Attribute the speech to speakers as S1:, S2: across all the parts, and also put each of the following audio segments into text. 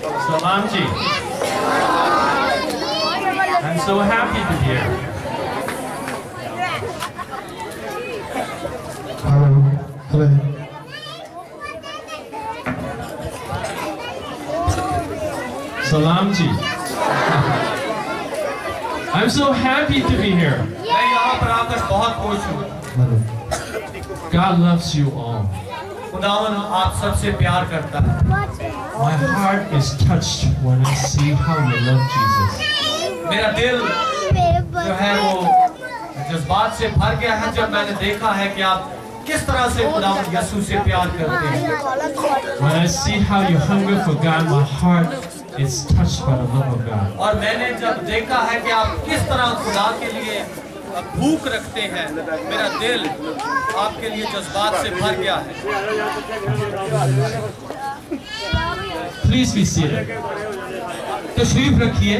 S1: Salam ji. I'm so happy to be here.
S2: Hello.
S1: Salam ji. I'm so happy to be here.
S3: मैं यहाँ पर आकर बहुत खुश हूँ।
S1: God loves you all.
S3: खुदावन आप सबसे प्यार करता है।
S1: My heart is touched when I see how you love Jesus.
S3: मेरा दिल जो है वो जज्बात से भर गया है जब मैंने देखा है कि आप किस तरह से खुदावन यीशु से प्यार करते हैं।
S1: When I see how you hunger for God, my heart is touched by the love of God.
S3: और मैंने जब देखा है कि आप किस तरह खुदा के लिए भूख रखते हैं, मेरा दिल आपके लिए जज्बात से भर गया है।
S1: Please be seated.
S3: तशरीफ रखिए।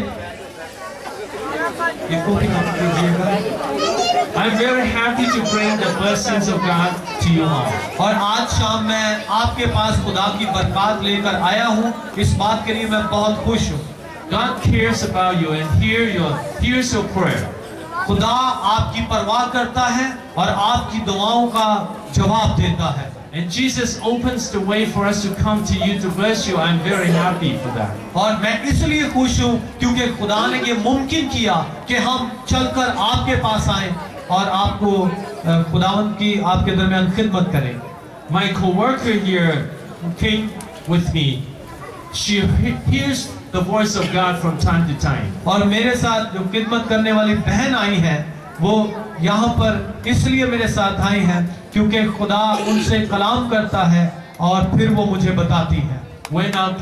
S1: I'm very happy to bring the blessings of God to you all.
S3: और आज शाम मैं आपके पास खुदा की बरकत लेकर आया हूँ। इस बात के लिए मैं बहुत खुश हूँ।
S1: God cares about you and hears your prayer.
S3: खुदा आपकी परवाह करता है और आपकी दुआओं का जवाब देता है।
S1: And Jesus opens the way for us to come to you to bless you. I'm very happy for that.
S3: और मैं इसलिए खुश हूँ क्योंकि खुदा ने ये मुमकिन किया कि हम चलकर आपके पास आएं और आपको खुदावंद की आपके दरमियान खिदमत करें।
S1: My co-worker here who came with me, she hears the voice of God from time to time.
S3: और मेरे साथ जो खिदमत करने वाली बहन आई है वो यहाँ पर इसलिए मेरे साथ आई है क्योंकि खुदा उनसे कलाम करता है और फिर वो मुझे बताती है।
S1: When our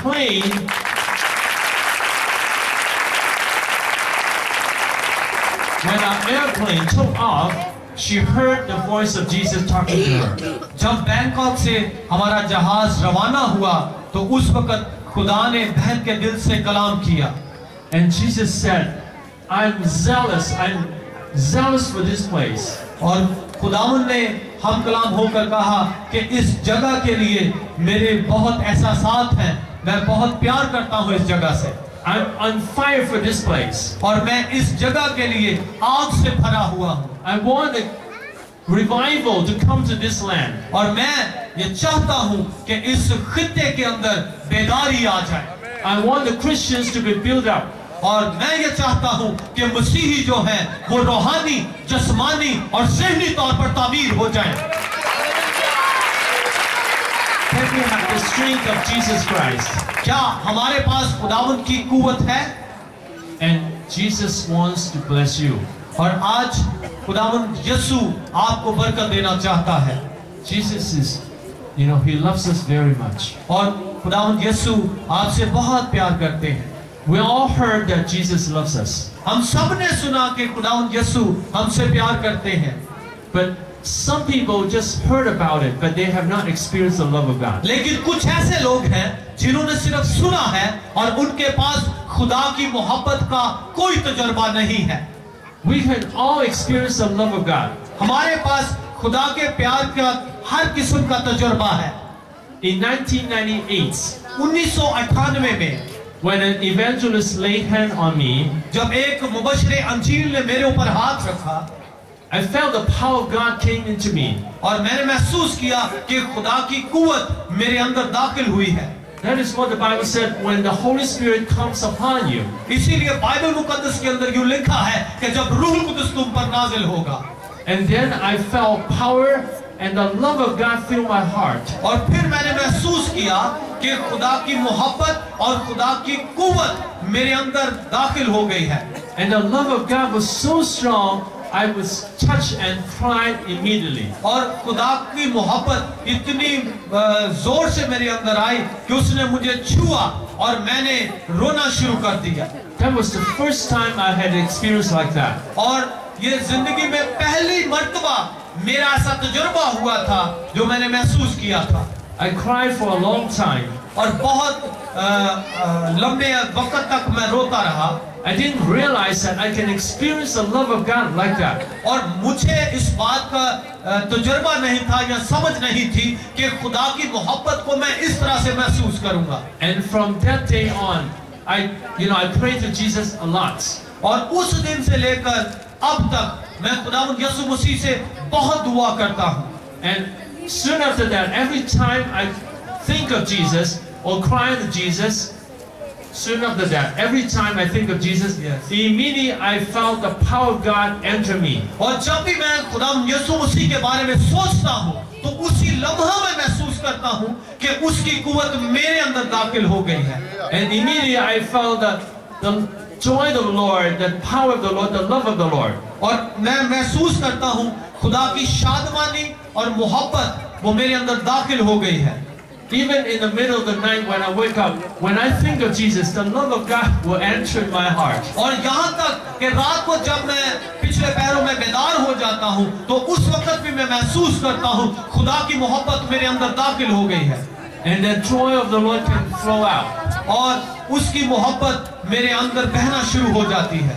S1: airplane took off, she heard the voice of Jesus talking to her.
S3: जब बैंकॉक से हमारा जहाज रवाना हुआ तो उस वक्त खुदा ने बहन के दिल से कलाम किया।
S1: And Jesus said, I'm zealous for this place.
S3: और खुदावन ने हम कलाम होकर कहा कि इस जगह के लिए मेरे बहुत एहसासात हैं, मैं बहुत प्यार करता हूँ इस जगह से।
S1: I'm on fire for this place.
S3: और मैं इस जगह के लिए आग से भरा हुआ हूँ।
S1: I want a revival to come to this land.
S3: और मैं ये चाहता हूँ कि इस खित्ते के अंदर बेदारी आ जाए।
S1: I want the Christians to be built up.
S3: और मैं ये चाहता हूँ कि मसीही जो है वो रूहानी, जिस्मानी और ज़हनी तौर पर तामीर हो जाएं।
S1: Can we have the strength of Jesus Christ?
S3: क्या हमारे पास खुदावंद की कुव्वत है?
S1: And Jesus wants to bless you.
S3: और आज खुदावंद यीशु आपको बरकत देना चाहता है।
S1: Jesus is, he loves us very much.
S3: और खुदावंद यीशु आपसे बहुत प्यार करते हैं।
S1: We all heard that Jesus loves us.
S3: हम सब ने सुना कि खुदावंद यीशु हमसे प्यार करते हैं।
S1: But some people just heard about it, but they have not experienced the love of God.
S3: लेकिन कुछ ऐसे लोग हैं जिन्होंने सिर्फ सुना है और उनके पास खुदा की मोहब्बत का कोई तजुर्बा नहीं है।
S1: We can all experience the love of God.
S3: हमारे पास खुदा के प्यार का हर किस्म का तजुर्बा है।
S1: In 1998,
S3: 1998 में
S1: when an evangelist laid hand on me,
S3: जब एक मुबश्शिर अंजील ने मेरे ऊपर हाथ रखा,
S1: I felt the power of God came into me.
S3: और मैंने महसूस किया कि खुदा की कुव्वत मेरे अंदर दाखिल हुई है।
S1: That is what the Bible said, when the Holy Spirit comes upon you.
S3: इसीलिए बाइबल मुकद्दस के अंदर यूं लिखा है कि जब रूह कुदस तुम पर नाजिल होगा।
S1: And then I felt power and the love of God fill my heart.
S3: और फिर मैंने महसूस किया कि खुदा की मोहब्बत और खुदा की कुव्वत मेरे अंदर दाखिल हो गई है।
S1: And the love of God was so strong, I was touched and cried immediately.
S3: और खुदा की मोहब्बत इतनी जोर से मेरे अंदर आई कि उसने मुझे छुआ और मैंने रोना शुरू कर दिया।
S1: That was the first time I had experienced like that.
S3: और ये जिंदगी में पहली मर्तबा मेरा ऐसा तजुर्बा हुआ था जो मैंने महसूस किया था।
S1: I cried for a long time.
S3: और बहुत लंबे वक्त तक मैं रोता रहा।
S1: I didn't realize that I can experience the love of God like that.
S3: और मुझे इस बात का तजुर्बा नहीं था या समझ नहीं थी कि खुदा की मोहब्बत को मैं इस तरह से महसूस करूंगा.
S1: And from that day on, I prayed to Jesus a lot.
S3: और उस दिन से लेकर अब तक मैं खुदावंद यीशु मसीह से बहुत दुआ करता हूँ.
S1: And soon after that, every time I think of Jesus or cry to Jesus, soon after that, every time I think of Jesus, immediately I felt the power of God enter me.
S3: और जब भी मैं खुदावंद यीशु मसीह के बारे में सोचता हूँ, तो उसी लम्हा में महसूस करता हूँ कि उसकी कुव्वत मेरे अंदर दाखिल हो गई है.
S1: And immediately I felt the joy of the Lord, the power of the Lord, the love of the Lord.
S3: और मैं महसूस करता हूँ खुदा की शादमानी और मोहब्बत वो मेरे अंदर दाखिल हो गई है.
S1: Even in the middle of the night when I wake up, when I think of Jesus, the love of God will enter my heart.
S3: और यहाँ तक कि रात को जब मैं पिछले पैरों में बेदार हो जाता हूँ, तो उस वक्त भी मैं महसूस करता हूँ खुदा की मोहब्बत मेरे अंदर दाखिल हो गई है.
S1: And the joy of the Lord can flow out.
S3: और उसकी मोहब्बत मेरे अंदर बहना शुरू हो जाती है.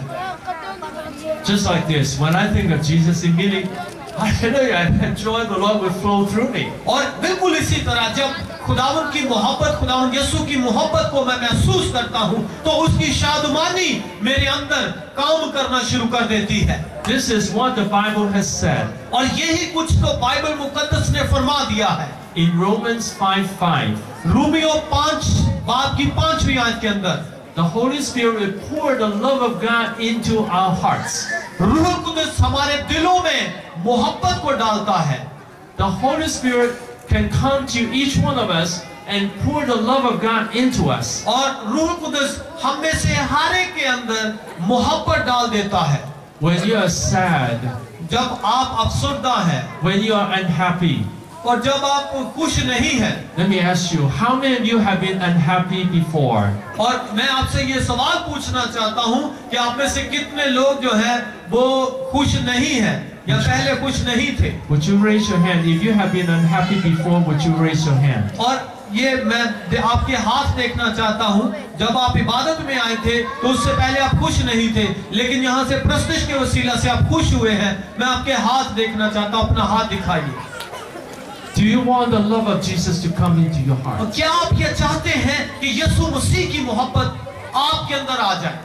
S1: Just like this, when I think of Jesus, immediately, hallelujah, the joy of the Lord will flow through me.
S3: और बिल्कुल इसी तरह जब खुदावंद की मोहब्बत, खुदावंद यीशु की मोहब्बत को मैं महसूस करता हूँ, तो उसकी शादमानी मेरे अंदर काम करना शुरू कर देती है.
S1: This is what the Bible has said.
S3: और यही कुछ तो बाइबल मुकद्दस ने फरमा दिया है.
S1: In Romans 5:5,
S3: रोमियो 5 बाब की 5वीं आयत के अंदर,
S1: the Holy Spirit will pour the love of God into our hearts.
S3: रूह कुदस हमारे दिलों में मोहब्बत को डालता है.
S1: The Holy Spirit can come to each one of us and pour the love of God into us.
S3: और रूह कुदस हम में से हर एक के अंदर मोहब्बत डाल देता है.
S1: When you are sad,
S3: जब आप अफसरदा हैं,
S1: when you are unhappy,
S3: और जब आप खुश नहीं हैं,
S1: let me ask you, how many of you have been unhappy before?
S3: और मैं आपसे ये सवाल पूछना चाहता हूँ कि आप में से कितने लोग जो हैं वो खुश नहीं हैं या पहले खुश नहीं थे?
S1: Would you raise your hand? If you have been unhappy before, would you raise your hand?
S3: और ये मैं आपके हाथ देखना चाहता हूँ. जब आप इबादत में आए थे तो उससे पहले आप खुश नहीं थे, लेकिन यहाँ से प्रस्तिश के वसीला से आप खुश हुए हैं. मैं आपके हाथ देखना चाहता हूँ. अपना हाथ दिखाइए.
S1: Do you want the love of Jesus to come into your heart?
S3: और क्या आप ये चाहते हैं कि यीशु मसीह की मोहब्बत आपके अंदर आ जाए?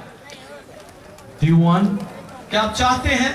S1: Do you want?
S3: क्या आप चाहते हैं?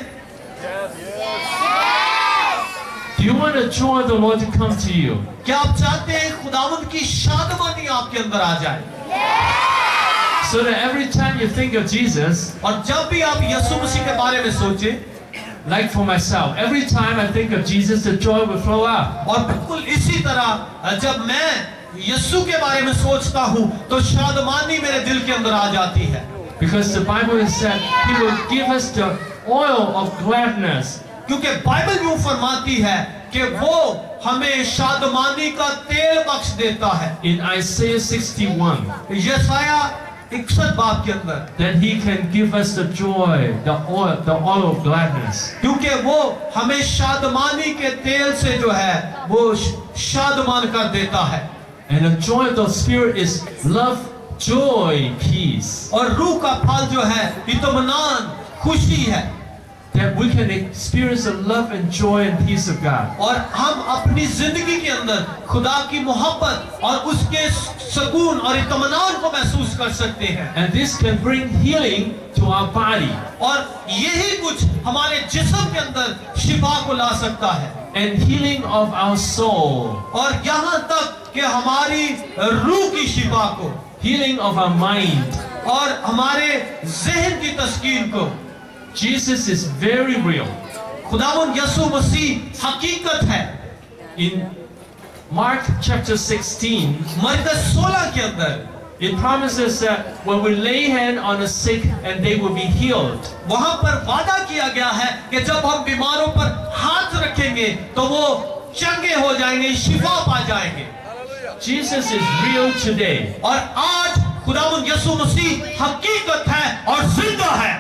S1: Do you want the joy of the Lord to come to you?
S3: क्या आप चाहते हैं खुदावंद की शादमानी आपके अंदर आ जाए?
S1: So that every time you think of Jesus,
S3: और जब भी आप यीशु मसीह के बारे में सोचें,
S1: like for myself, every time I think of Jesus, the joy will flow out.
S3: और बिल्कुल इसी तरह जब मैं यीशु के बारे में सोचता हूँ, तो शादमानी मेरे दिल के अंदर आ जाती है.
S1: Because the Bible has said He will give us the oil of gladness.
S3: क्योंकि बाइबल यूं फरमाती है कि वो हमें शादमानी का तेल बख्श देता है.
S1: In Isaiah 61,
S3: यशाया 61 बाब के अंदर,
S1: that He can give us the joy, the oil of gladness.
S3: क्योंकि वो हमें शादमानी के तेल से जो है वो शादमान कर देता है.
S1: And the joy of the Spirit is love, joy, peace.
S3: और रूह का फल जो है इत्मीनान, खुशी है.
S1: That we can experience the love and joy and peace of God.
S3: और हम अपनी जिंदगी के अंदर खुदा की मोहब्बत और उसके सुकून और इत्मीनान को महसूस कर सकते हैं.
S1: And this can bring healing to our body.
S3: और यही कुछ हमारे जिस्म के अंदर शिफा को ला सकता है.
S1: And healing of our soul.
S3: और यहाँ तक कि हमारी रूह की शिफा को,
S1: healing of our mind.
S3: और हमारे ज़हन की तस्कीन को.
S1: Jesus is very real.
S3: खुदावंद यीशु मसीह हकीकत है.
S1: In Mark chapter 16,
S3: मरकज़ 16 के अंदर
S1: it promises that when we lay hand on the sick and they will be healed.
S3: वहाँ पर वादा किया गया है कि जब हम बीमारों पर हाथ रखेंगे तो वो चंगे हो जाएंगे, शिफा पा जाएंगे.
S1: Jesus is real today.
S3: और आज खुदावंद यीशु मसीह हकीकत है और जिंदा है.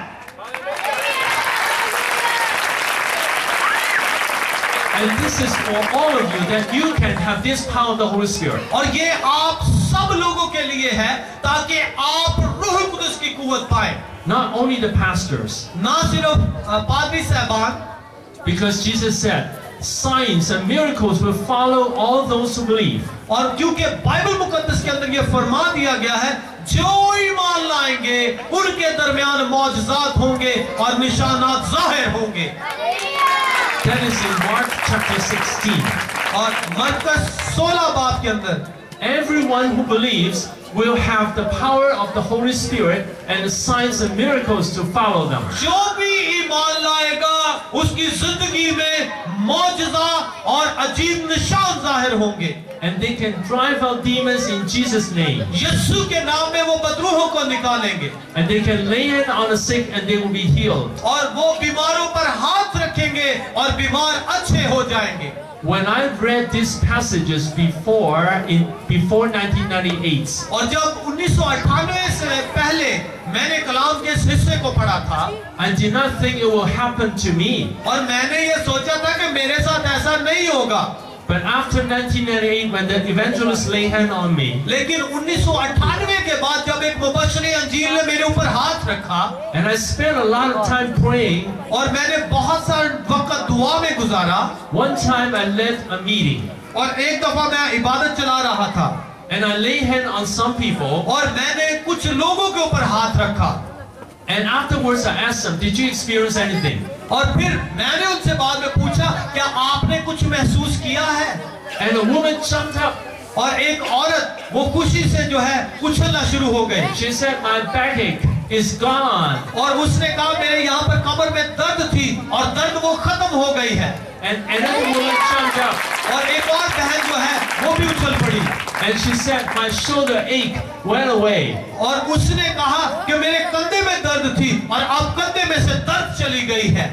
S1: And this is for all of you, that you can have this power of the Holy Spirit.
S3: और ये आप सब लोगों के लिए है ताकि आप रूह कुदस की कुव्वत पाए,
S1: not only the pastors,
S3: ना सिर्फ पादरी साहबान,
S1: because Jesus said signs and miracles will follow all those who believe.
S3: और क्योंकि बाइबल मुकद्दस के अंदर ये फरमा दिया गया है, जो ईमान लाएंगे उनके दरमियान मौजज़ात होंगे और निशानात ज़ाहिर होंगे।
S1: That is in Mark chapter 16.
S3: और मरकस 16 बाब के अंदर,
S1: Everyone who believes will have the power of the Holy Spirit and the signs and miracles to follow them.
S3: जो भी ईमान लाएगा उसकी जिंदगी में मौजज़ा और अजीब निशान जाहिर होंगे।
S1: And they can drive out demons in Jesus' name.
S3: यीशु के नाम में वो बदरूहों को निकालेंगे।
S1: And they can lay hands on the sick and they will be healed.
S3: और वो बीमारों पर हाथ रखेंगे और बीमार अच्छे हो जाएंगे।
S1: When I read these passages before 1998,
S3: और जब 1998 से पहले मैंने कलाम के इस हिस्से को पढ़ा था,
S1: I did not think it will happen to me.
S3: और मैंने ये सोचा था कि मेरे साथ ऐसा नहीं होगा।
S1: But after 1998, when the evangelists lay hand on me,
S3: लेकिन 1998 के बाद जब एक मुबश्शिर अंजील ने मेरे ऊपर हाथ रखा,
S1: and I spent a lot of time praying,
S3: और मैंने बहुत सारा वक्त दुआ में गुजारा।
S1: one time I led a meeting,
S3: और एक दफा मैं इबादत चला रहा था,
S1: and I lay hand on some people,
S3: और मैंने कुछ लोगों के ऊपर हाथ रखा।
S1: and afterwards I asked them, did you experience anything?
S3: और फिर मैंने उनसे बाद में पूछा, क्या आपने कुछ महसूस किया है?
S1: And a woman jumped up.
S3: और एक औरत वो खुशी से जो है उछलना शुरू हो गई।
S1: She said, my backache is gone.
S3: और उसने कहा मेरे यहाँ पर कमर में दर्द थी और दर्द वो खत्म हो गई है।
S1: And another woman jumped up.
S3: और एक और बहन जो है वो भी उछल पड़ी।
S1: And she said, my shoulder ache went away.
S3: और उसने कहा कि मेरे कंधे में दर्द थी और अब कंधे में से दर्द चली गई है।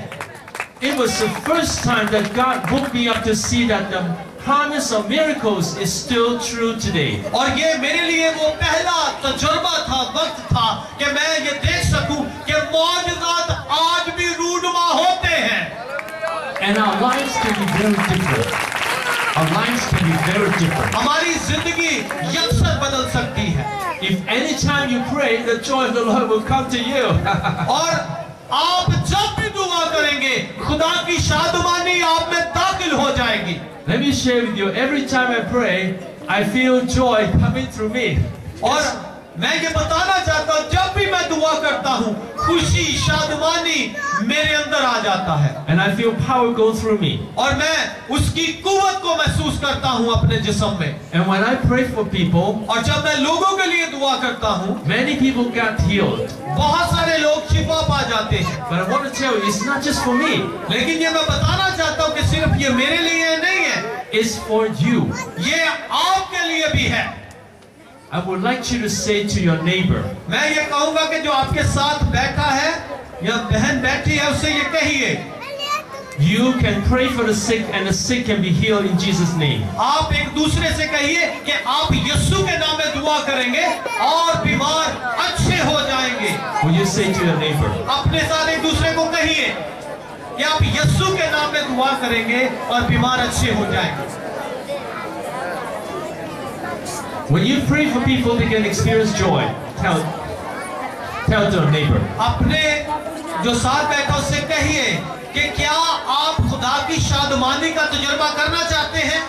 S1: It was the first time that God woke me up to see that the promise of miracles is still true today.
S3: और ये मेरे लिए वो पहला तजुर्बा था, वक्त था कि मैं ये देख सकूं कि मौजज़ात आज भी रूनुमा होते हैं।
S1: And our lives can be very different. Our lives can be very different.
S3: हमारी जिंदगी यकसर बदल सकती है।
S1: If any time you pray, the joy of the Lord will come to you.
S3: और आप जब भी दुआ करेंगे, खुदा की शादमानी आप में दाखिल हो जाएगी।
S1: Let me share with you. Every time I pray, I feel joy coming through me.
S3: और मैं ये बताना चाहता हूँ, जब भी मैं दुआ करता हूँ, खुशी शादमानी मेरे अंदर आ जाता है।
S1: And I feel power go through me.
S3: और मैं उसकी कुव्वत को महसूस करता हूँ अपने जिस्म में।
S1: And when I pray for people,
S3: और जब मैं लोगों के लिए दुआ करता हूँ,
S1: many people got healed.
S3: बहुत सारे लोग शिफा पा जाते हैं।
S1: But I want to tell you, it's not just for me.
S3: लेकिन ये मैं बताना चाहता हूँ कि सिर्फ ये मेरे लिए नहीं है,
S1: It's for you.
S3: ये आपके लिए भी है।
S1: I would like you to say to your neighbor,
S3: मैं ये कहूँगा कि जो आपके साथ बैठा है या बहन बैठी है, उससे ये कहिए,
S1: you can pray for the sick and the sick can be healed in Jesus' name.
S3: आप एक दूसरे से कहिए कि आप यीशु के नाम में दुआ करेंगे और बीमार अच्छे हो जाएंगे।
S1: Will you say to your neighbor?
S3: अपने साथ एक दूसरे को कहिए कि आप यीशु के नाम में दुआ करेंगे और बीमार अच्छे हो जाएंगे।
S1: When you pray for people, they can experience joy. Tell your neighbor.
S3: अपने जो साथ बैठा उससे कहिए कि क्या आप खुदा की शादमानी का तजुर्बा करना चाहते हैं?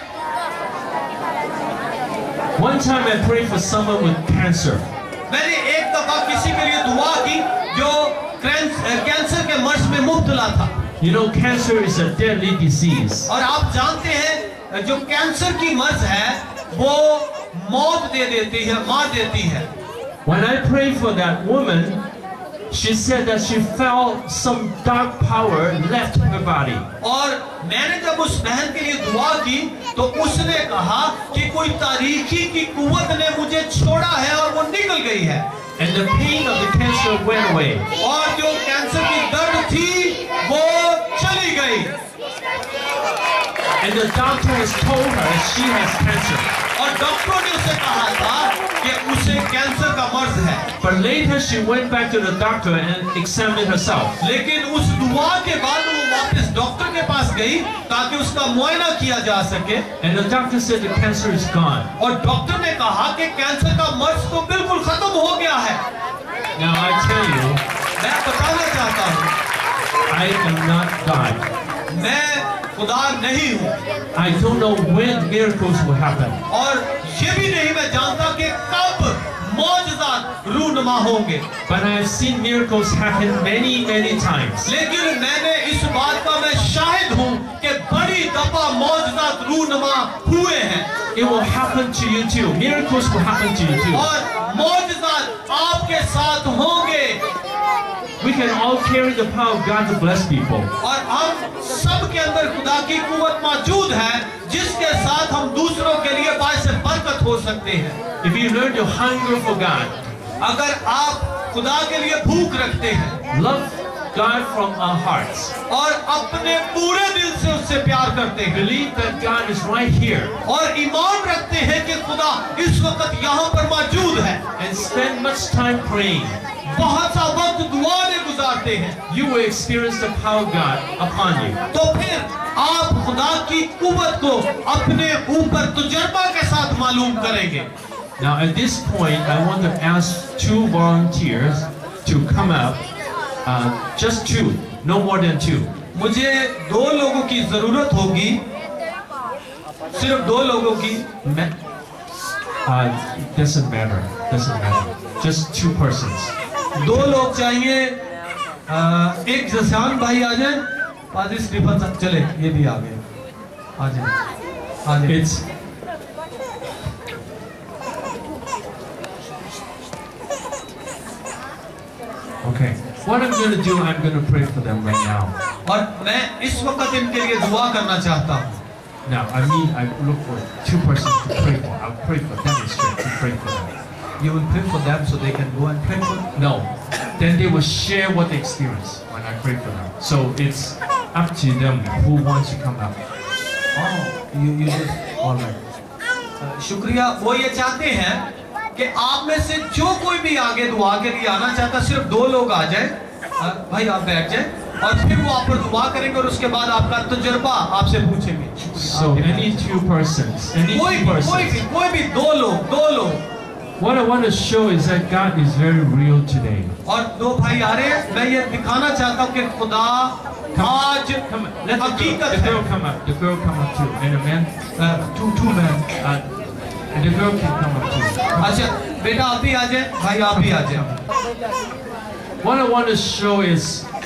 S1: One time I prayed for someone with cancer.
S3: मैंने एक दफा किसी के लिए दुआ की जो कैंसर के मर्ज में मुब्तला था।
S1: You know, cancer is a deadly disease.
S3: और आप जानते हैं जो कैंसर की मर्ज है वो मौत दे देती है, मार देती है।
S1: When I prayed for that woman, she said that she felt some dark power left her body.
S3: और मैंने जब उस बहन के लिए दुआ की तो उसने कहा कि कोई तारीकी की कुव्वत ने मुझे छोड़ा है और वो निकल गई है।
S1: And the pain of the cancer went away.
S3: और जो कैंसर की दर्द थी वो चली गई।
S1: And the doctor has told her that she has cancer.
S3: और डॉक्टरों ने उसे कहा था कि उसे कैंसर का मर्ज है।
S1: But later she went back to the doctor and examined herself.
S3: लेकिन उस दुआ के बाद वो वापस डॉक्टर के पास गई ताकि उसका मुआयना किया जा सके।
S1: And the doctor said the cancer is gone.
S3: और डॉक्टर ने कहा कि कैंसर का मर्ज तो बिल्कुल खत्म हो गया है।
S1: Now I tell you,
S3: मैं बताना चाहता हूँ,
S1: I am not God.
S3: मैं खुदा नहीं हूँ,
S1: I don't know when miracles will happen.
S3: और ये भी नहीं मैं जानता कि कब मौजज़ात रूनुमा होंगे।
S1: But I have seen miracles happen many, many times.
S3: लेकिन मैंने इस बात का मैं शाहिद हूँ कि बड़ी दफा मौजज़ात रूनुमा हुए हैं।
S1: It will happen to you too. Miracles will happen to you too.
S3: और मौजज़ात आपके साथ होंगे।
S1: We can all carry the power of God to bless people.
S3: और हम सब के अंदर खुदा की कुव्वत मौजूद है, जिसके साथ हम दूसरों के लिए बायस बरकत हो सकते हैं।
S1: If you learn to hunger for God,
S3: अगर आप खुदा के लिए भूख रखते हैं,
S1: love God from our hearts,
S3: और अपने पूरे दिल से उससे प्यार करते हैं,
S1: believe that God is right here,
S3: और ईमान रखते हैं कि खुदा इस वक्त यहाँ पर मौजूद है,
S1: and spend much time praying,
S3: बहुत सा वक्त दुआ में गुजारते हैं,
S1: you will experience the power of God upon you.
S3: तो फिर आप खुदा की कुव्वत को अपने ऊपर तजुर्बा के साथ मालूम करेंगे।
S1: Now at this point, I want to ask 2 volunteers to come up. Just 2, no more than 2.
S3: मुझे 2 लोगों की जरूरत होगी, सिर्फ 2 लोगों की।
S1: Doesn't matter. Just 2 persons.
S3: 2 लोग चाहिए। एक जसान भाई आ जाए, पादरी स्टीफन साहब चले, ये भी आ गए, आ जाए।
S1: It's okay. What I'm going to do, I'm going to pray for them right now.
S3: और मैं इस वक्त इनके लिए दुआ करना चाहता हूँ।
S1: Now, I look for 2 persons to pray for. I'll pray for them instead to pray for them.
S3: You will pray for them so they can go and pray for them?
S1: No. Then they will share what they experience when I pray for them. So it's up to them who wants to come up.
S3: Oh, you just all right. शुक्रिया। वो ये चाहते हैं कि आप में से जो कोई भी आगे दुआ के लिए आना चाहता, सिर्फ 2 लोग आ जाए। भाई आप बैठ जाए, और फिर वो आप पर दुआ करेंगे, और उसके बाद आपका तजुर्बा आपसे पूछेंगे।
S1: So any 2 persons,
S3: कोई भी 2 लोग।
S1: What I want to show is that God is very real today.
S3: और 2 भाई आ रहे हैं, मैं ये दिखाना चाहता हूँ कि खुदा आज हकीकत है।
S1: The girl come up too, and a man, 2 men, and the girl can come up too.
S3: अच्छा बेटा आप भी आ जाए, भाई आप भी आ जाए।
S1: What I want to show is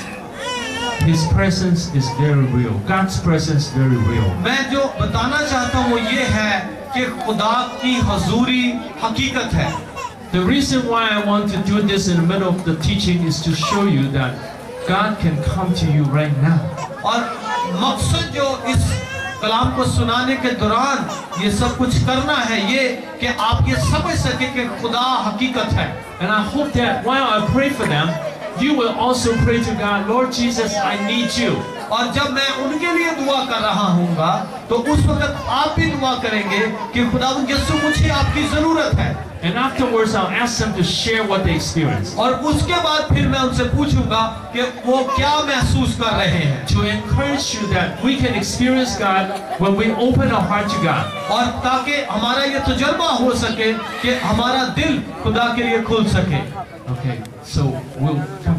S1: His presence is very real. God's presence is very real.
S3: मैं जो बताना चाहता हूँ वो ये है कि खुदा की हजूरी हकीकत है।
S1: The reason why I want to do this in the middle of the teaching is to show you that God can come to you right now.
S3: और मकसद जो इस कलाम को सुनाने के दौरान ये सब कुछ करना है, ये कि आप ये समझ सके कि खुदा हकीकत है।
S1: And I hope that while I pray for them, you will also pray to God, Lord Jesus, I need you.
S3: और जब मैं उनके लिए दुआ कर रहा हूँगा, तो उस वक्त आप भी दुआ करेंगे कि खुदावंद यीशु मुझे आपकी जरूरत है।
S1: And afterwards, I'll ask them to share what they experienced.
S3: और उसके बाद फिर मैं उनसे पूछूंगा कि वो क्या महसूस कर रहे हैं।
S1: To encourage you that we can experience God when we open our heart to God.
S3: और ताकि हमारा ये तजुर्बा हो सके कि हमारा दिल खुदा के लिए खुल सके।
S1: Okay, so we'll come.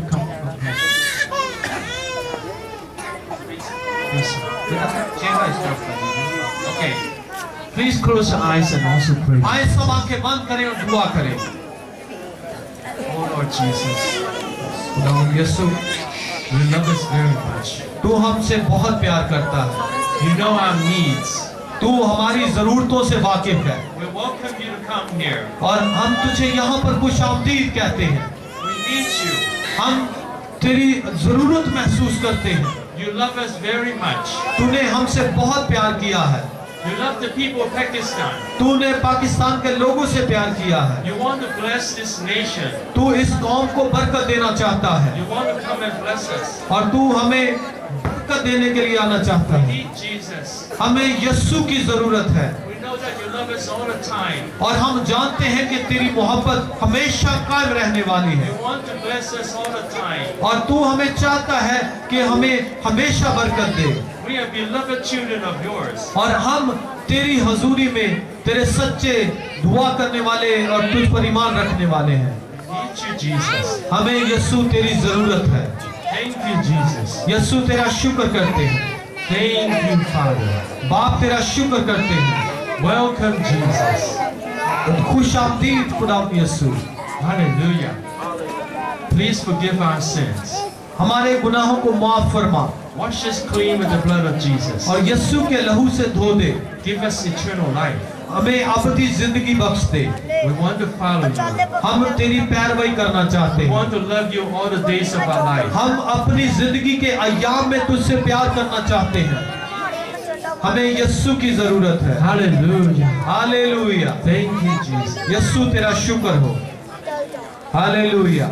S1: Okay. Please close your eyes and also pray.
S3: आए सब आंखें बंद करें और दुआ करें।
S1: Oh Lord Jesus,
S3: खुदावंद यीशु,
S1: you love us very much.
S3: तू हमसे बहुत प्यार करता है।
S1: You know our needs.
S3: तू हमारी जरूरतों से वाकिफ है।
S1: We welcome you to come here.
S3: और हम तुझे यहाँ पर खुशामदीद कहते हैं।
S1: We need you.
S3: हम तेरी जरूरत महसूस करते हैं।
S1: You love us very much.
S3: तूने हमसे बहुत प्यार किया है।
S1: You love the people of Pakistan.
S3: तूने पाकिस्तान के लोगों से प्यार किया है।
S1: You want to bless this nation.
S3: तू इस कौम को बरकत देना चाहता है।
S1: You want to come and bless us.
S3: और तू हमें बरकत देने के लिए आना चाहता
S1: We
S3: है।
S1: need Jesus.
S3: हमें यीशु की जरूरत है।
S1: We know that you love us all the time.
S3: और हम जानते हैं कि तेरी मोहब्बत हमेशा कायम रहने वाली है।
S1: You want to bless us all the time.
S3: और तू हमें चाहता है कि हमें हमेशा बरकत दे।
S1: We are beloved children of yours.
S3: और हम तेरी हजूरी में तेरे सच्चे दुआ करने वाले और तुझ पर ईमान रखने वाले हैं।
S1: need you, Jesus.
S3: हमें यीशु तेरी जरूरत है।
S1: Thank you, Jesus.
S3: यीशु तेरा शुक्र करते हैं।
S1: Thank you, Father.
S3: बाप तेरा शुक्र करते हैं।
S1: Welcome, Jesus.
S3: खुश आमदीद खुदा यीशु।
S1: Hallelujah. Please forgive our sins.
S3: हमारे गुनाहों को माफ फरमा।
S1: Wash us clean with the blood of Jesus.
S3: और यीशु के लहू से धो दे।
S1: Give us eternal life.
S3: हमें अबदी जिंदगी बख्श दे।
S1: We want to follow you.
S3: हम तेरी पैरवी करना चाहते
S1: We
S3: हैं।
S1: want to love you all the days of our life.
S3: हम अपनी जिंदगी के अय्याम में तुझसे प्यार करना चाहते हैं। हमें यीशु की जरूरत है।
S1: Hallelujah.
S3: Hallelujah.
S1: Thank you, Jesus.
S3: यीशु तेरा शुक्र हो। हालेलुया।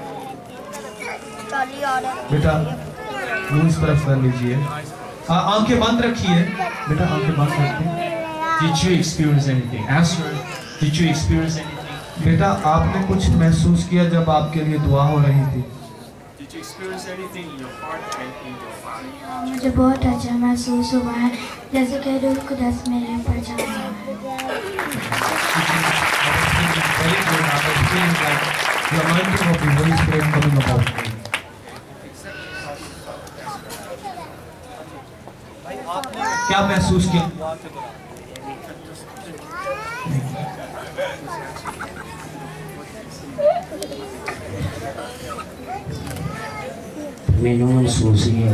S3: बेटा मुंह तरफ कर लीजिए। आंखें बंद रखिए। बेटा आंखें बंद रखिए।
S1: Did you experience anything? Asher, did you experience anything?
S3: बेटा आपने कुछ महसूस किया जब आपके लिए दुआ हो रही थी?
S1: Did you experience anything in your heart and in your body?
S2: मुझे बहुत अच्छा महसूस हुआ है, जैसे कि रूह कुदस मेरे ऊपर जा रहा है।
S3: क्या महसूस किया?
S4: मैंने महसूस किया।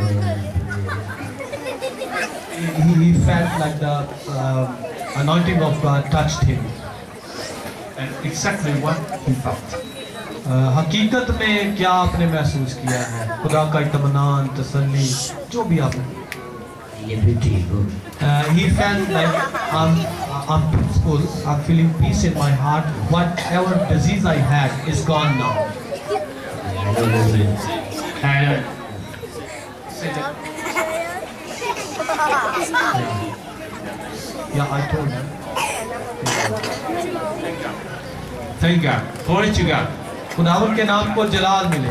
S3: He felt like the anointing of God touched him.
S1: And exactly what he felt.
S3: हकीकत में क्या आपने महसूस किया है? खुदा का इत्मीनान, तसल्ली, जो भी आपने।
S4: ये भी ठीक हो।
S3: He felt like I'm peaceful. I'm feeling peace in my heart. Whatever disease I had is gone now.
S1: And
S3: Yeah, I told him.
S1: thank God. Glory to God.
S3: खुदावंद के नाम को जलाल मिले।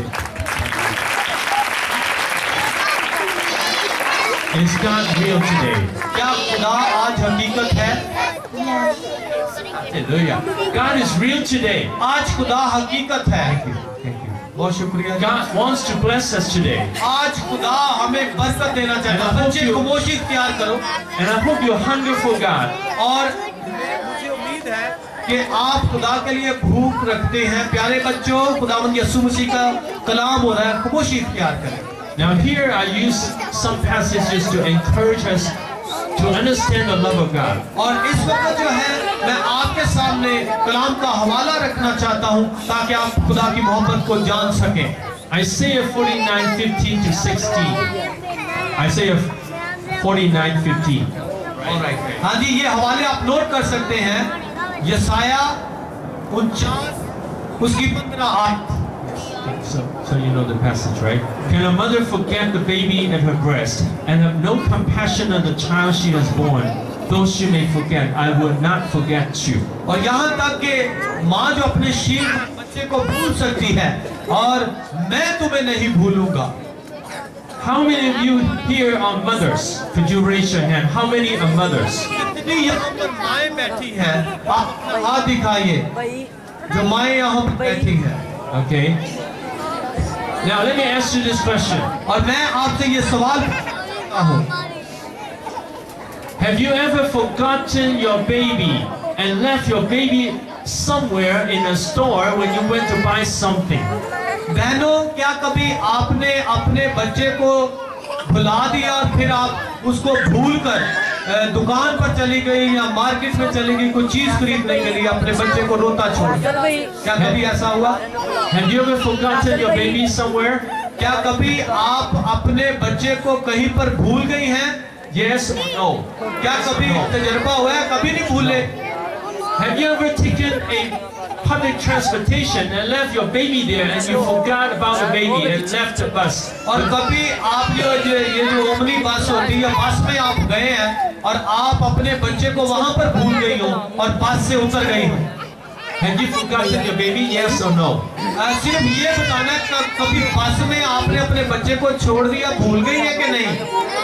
S1: Is God real today?
S3: क्या खुदा आज हकीकत है?
S1: Hallelujah. God is real today.
S3: आज खुदा हकीकत है। बहुत शुक्रिया।
S1: God wants to bless us today.
S3: आज खुदा हमें बरकत देना चाहता है। बच्चे खामोशी इख्तियार करो।
S1: And I hope you're hungry for God.
S3: और मुझे उम्मीद है कि आप खुदा के लिए भूख रखते हैं। प्यारे बच्चों, खुदावंद यीशु मसीह का कलाम हो रहा है, खामोशी इख्तियार करें।
S1: Now here I use some passages to encourage us to understand the love of God.
S3: और इस वक्त जो है मैं आपके सामने कलाम का हवाला रखना चाहता हूं ताकि आप खुदा की मोहब्बत को जान सकें।
S1: Isaiah 49:15 to 16. Isaiah 49:15.
S3: हाँ जी, ये हवाले आप नोट कर सकते हैं। यसाया 49 उसकी 15 आयत।
S1: So you know the passage, right? Can a mother forget the baby at her breast and have no compassion on the child she has born? Though she may forget, I will not forget you.
S3: और यहाँ तक कि माँ जो अपने शील बच्चे को भूल सकती है और मैं तुम्हें नहीं भूलूंगा।
S1: How many of you here are mothers? Could you raise your hand? How many are mothers?
S3: कितनी यहाँ पर माएँ बैठी हैं? आप हाथ दिखाइए जो माएँ यहाँ पर बैठी हैं।
S1: Okay. Now let me ask you this question.
S3: और मैं आपसे ये सवाल पूछता हूँ।
S1: Have you ever forgotten your baby and left your baby somewhere in a store when you went to buy something?
S3: बहनों, क्या कभी आपने अपने बच्चे को भुला दिया और फिर आप उसको भूलकर दुकान पर चली गई या मार्केट में चली गई कोई चीज खरीदने के लिए अपने बच्चे को रोता छोड़ दिया? क्या कभी ऐसा हुआ?
S1: Have you ever forgotten your baby somewhere?
S3: क्या कभी आप अपने बच्चे को कहीं पर भूल गई हैं?
S1: Yes or no?
S3: क्या कभी तजुर्बा हुआ है? कभी नहीं भूले।
S1: Have you ever taken a public transportation and left your baby there and you forgot about the baby and left the bus?
S3: और कभी आप ये जो ओमनी बस होती है, बस में आप गए हैं और आप अपने बच्चे को वहां पर भूल गई हो और बस से उतर गई हो?
S1: Have you forgotten your baby? Yes or no?
S3: सिर्फ ये बताना है कभी बस में आपने अपने बच्चे को छोड़ दिया, भूल गई है कि नहीं?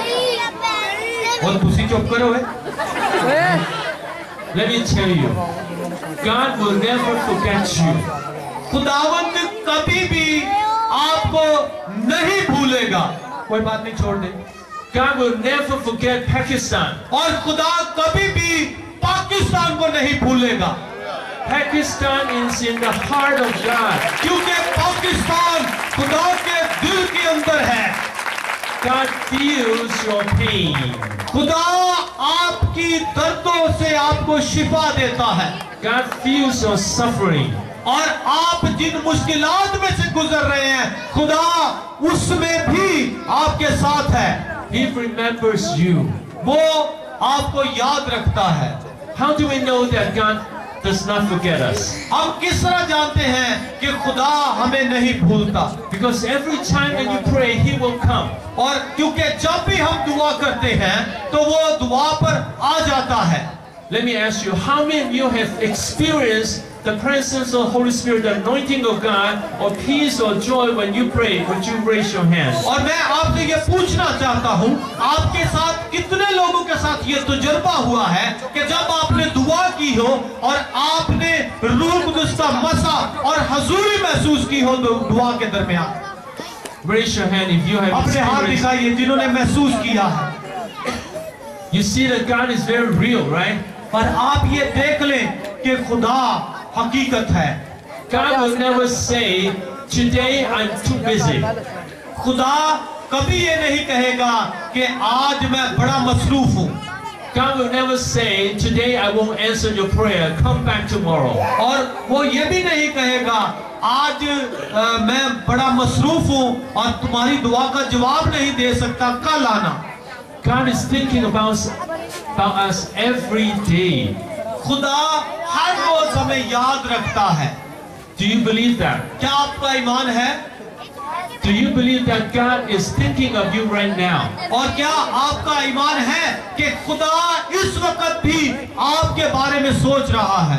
S3: और तुसी चुप करो है।
S1: Let me tell you, God will never forget you.
S3: खुदावंद कभी भी आपको नहीं भूलेगा। कोई बात नहीं, छोड़ दे।
S1: God will never forget Pakistan.
S3: और खुदा कभी भी पाकिस्तान को नहीं भूलेगा।
S1: Pakistan is in the heart of God.
S3: क्योंकि पाकिस्तान खुदा के दिल के अंदर है।
S1: God feels your pain.
S3: खुदा आपकी दर्दों से आपको शिफा देता है।
S1: God feels your suffering.
S3: और आप जिन मुश्किलात में से गुजर रहे हैं, खुदा उसमें भी आपके साथ है।
S1: He remembers you.
S3: वो आपको याद रखता है।
S1: How do we know that God does not forget us?
S3: हम किस तरह जानते हैं कि खुदा हमें नहीं भूलता?
S1: Because every time when you pray, He will come.
S3: और क्योंकि जब भी हम दुआ करते हैं तो वो दुआ पर आ जाता है।
S1: Let me ask you, how many of you have experienced the presence of the Holy Spirit, the anointing of God, or peace or joy when you pray? Would you raise your hand?
S3: और मैं आपसे ये पूछना चाहता हूँ, आपके साथ कितने लोगों के साथ ये तजुर्बा हुआ है कि जब आपने दुआ की हो और आपने रूह कुदस का मसा और हजूरी महसूस की हो दुआ के दरमियान?
S1: Raise your hand if you have
S3: अपने हाथ
S1: experienced.
S3: दिखाइए जिन्होंने महसूस किया है।
S1: You see that God is very real, right?
S3: पर आप ये देख लें कि खुदा हकीकत है।
S1: God will never say, today I'm too busy.
S3: खुदा कभी ये नहीं कहेगा कि आज मैं बड़ा मसरूफ हूँ।
S1: God will never say, today I won't answer your prayer, come back tomorrow.
S3: और वो ये भी नहीं कहेगा आज मैं बड़ा मसरूफ हूँ और तुम्हारी दुआ का जवाब नहीं दे सकता, कल आना।
S1: God is thinking about us every day.
S3: खुदा हर रोज हमें याद रखता है।
S1: Do you believe that?
S3: क्या आपका ईमान है?
S1: Do you believe that God is thinking of you right now?
S3: और क्या आपका ईमान है कि खुदा इस वक्त भी आपके बारे में सोच रहा है?